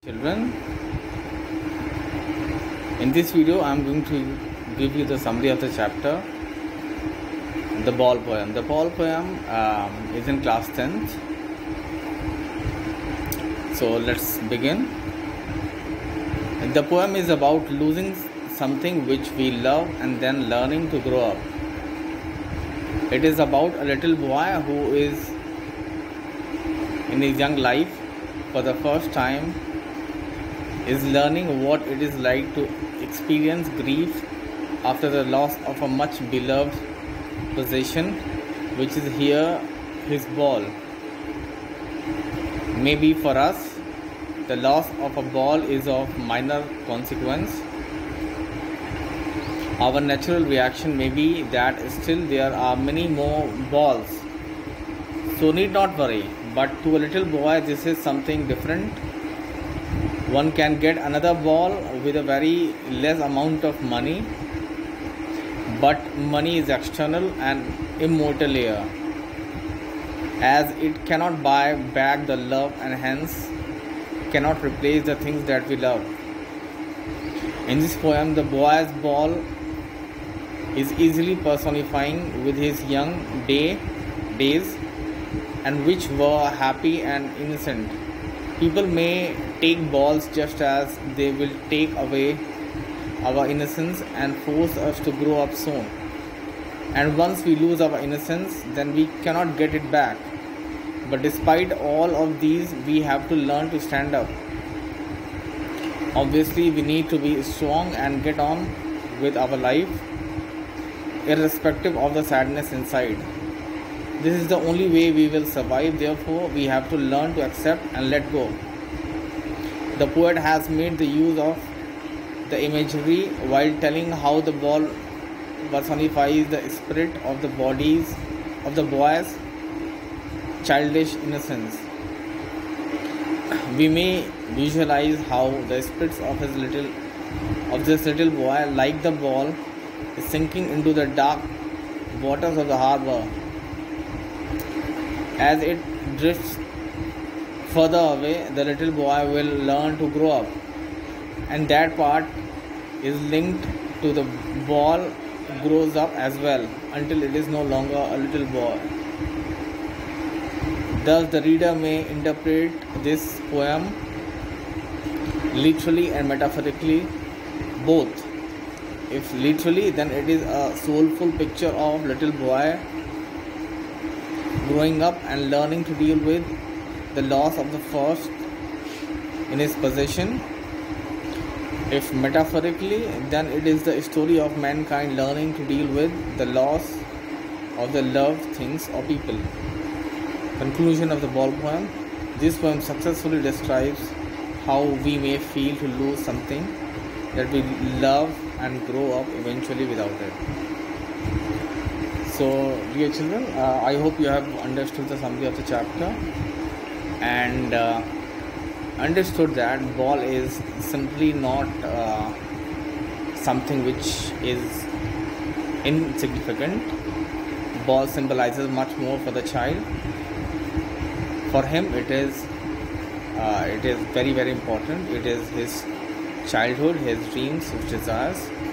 Children, in this video I am going to give you the summary of the chapter The Ball Poem. The Ball Poem is in class 10th. So let's begin. The poem is about losing something which we love and then learning to grow up. It is about a little boy who is in his young life for the first time is learning what it is like to experience grief after the loss of a much beloved possession, which is here his ball. Maybe for us, the loss of a ball is of minor consequence. Our natural reaction may be that still there are many more balls, so need not worry. But to a little boy, this is something different. One can get another ball with a very less amount of money, but money is external and immortal here, as it cannot buy back the love and hence cannot replace the things that we love. In this poem, the boy's ball is easily personifying with his young days, and which were happy and innocent. People may take balls just as they will take away our innocence and force us to grow up soon. And once we lose our innocence, then we cannot get it back. But despite all of these, we have to learn to stand up. Obviously, we need to be strong and get on with our life, irrespective of the sadness inside. This is the only way we will survive. Therefore, we have to learn to accept and let go. The poet has made the use of the imagery while telling how the ball personifies the spirit of the boy's childish innocence. We may visualize how the spirits of this little boy, like the ball, is sinking into the dark waters of the harbor. As it drifts further away, the little boy will learn to grow up, and that part is linked to the ball grows up as well until it is no longer a little boy. Thus, the reader may interpret this poem literally and metaphorically, both. If literally, then it is a soulful picture of little boy growing up and learning to deal with the loss of the first in his possession. If metaphorically, then it is the story of mankind learning to deal with the loss of the loved things or people. Conclusion of the ball poem. This poem successfully describes how we may feel to lose something that we love and grow up eventually without it. So, dear children, I hope you have understood the summary of the chapter and understood that ball is simply not something which is insignificant. Ball symbolizes much more for the child. For him, it is very, very important. It is his childhood, his dreams, his desires.